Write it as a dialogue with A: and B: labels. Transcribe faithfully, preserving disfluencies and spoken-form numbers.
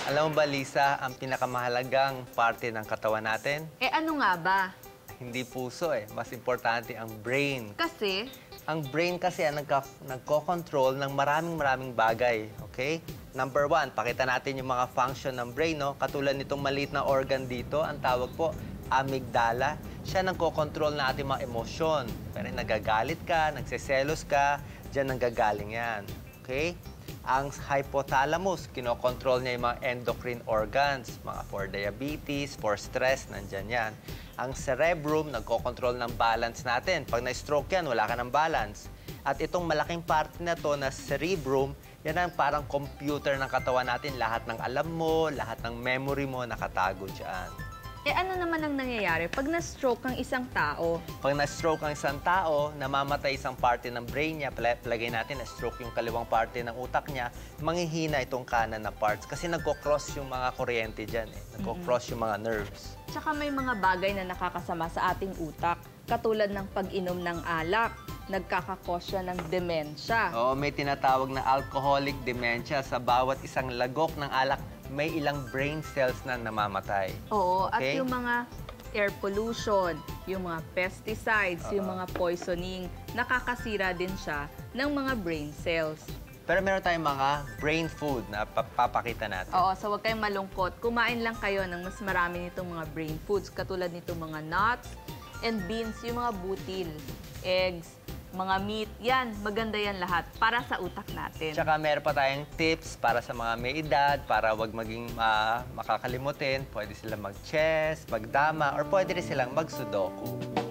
A: Alam mo ba, Lisa, ang pinakamahalagang parte ng katawan natin?
B: Eh ano nga ba?
A: Hindi puso eh. Mas importante ang brain.
B: Kasi,
A: Ang brain kasi ang nagka, nagko-control ng maraming maraming bagay. Okay? Number one, pakita natin yung mga function ng brain. No? Katulad nitong maliit na organ dito, ang tawag po, amygdala. Siya nagko-control na ating mga emosyon. Pero nagagalit ka, nagseselos ka, dyan nanggagaling yan. Okay? Ang hypothalamus, kinokontrol niya yung mga endocrine organs, mga for diabetes, for stress, nandyan yan. Ang cerebrum, nagkokontrol ng balance natin. Pag na-stroke yan, wala ka ng balance. At itong malaking parte na to na cerebrum, yan ang parang computer ng katawan natin. Lahat ng alam mo, lahat ng memory mo, nakatago dyan.
B: eh ano naman ang nangyayari pag na-stroke ang isang tao?
A: Pag na-stroke ang isang tao, namamatay isang parte ng brain niya, palagay natin na-stroke yung kaliwang parte ng utak niya, manghihina itong kanan na parts. Kasi nagko-cross yung mga kuryente dyan eh. Nagko-cross yung mga nerves.
B: Tsaka may mga bagay na nakakasama sa ating utak, katulad ng pag-inom ng alak, nagkakakos siya ng demensya.
A: Oo, may tinatawag na alcoholic dementia. Sa bawat isang lagok ng alak, may ilang brain cells na namamatay.
B: Oo,
A: Okay?
B: at yung mga air pollution, yung mga pesticides,
A: Oo.
B: yung mga poisoning, nakakasira din siya ng mga brain cells.
A: Pero meron tayong mga brain food na papakita natin.
B: Oo, so huwag kayong malungkot. Kumain lang kayo ng mas marami nitong mga brain foods, katulad nitong mga nuts and beans, yung mga butil, eggs, mga meat, yan, maganda yan lahat para sa utak natin.
A: Tsaka meron pa tayong tips para sa mga may edad, para wag maging uh, makakalimutin. Pwede silang mag-chess, magdama, or pwede rin silang mag-sudoku.